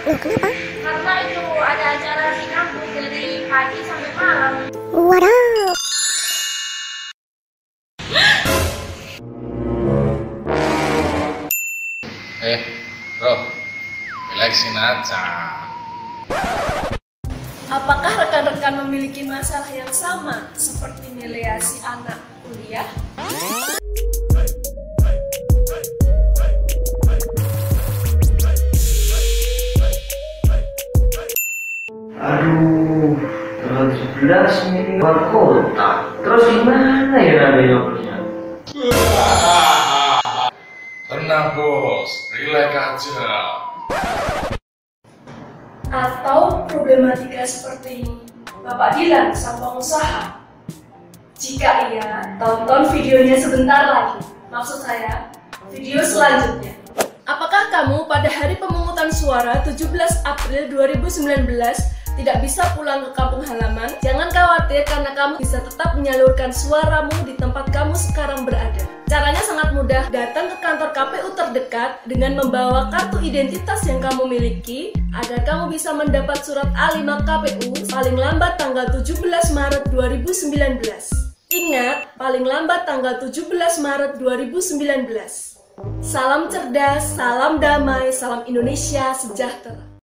Loh, kenapa? Karena itu ada acara di kampus dari pagi sampai malam. Waduh. Bro, relaxin aja. Apakah rekan-rekan memiliki masalah yang sama seperti nilai si anak kuliah? Aduh, tanggal 17 ini luar kota. Terus gimana ya nanya? Tenang bos, relax aja. Atau problematika seperti Bapak Dilan sang pengusaha? Jika iya, tonton videonya sebentar lagi. Maksud saya, video selanjutnya. Apakah kamu pada hari pemungutan suara 17 April 2019 tidak bisa pulang ke kampung halaman? Jangan khawatir karena kamu bisa tetap menyalurkan suaramu di tempat kamu sekarang berada. Caranya sangat mudah, datang ke kantor KPU terdekat dengan membawa kartu identitas yang kamu miliki agar kamu bisa mendapat surat A5 KPU paling lambat tanggal 17 Maret 2019. Ingat, paling lambat tanggal 17 Maret 2019. Salam cerdas, salam damai, salam Indonesia sejahtera.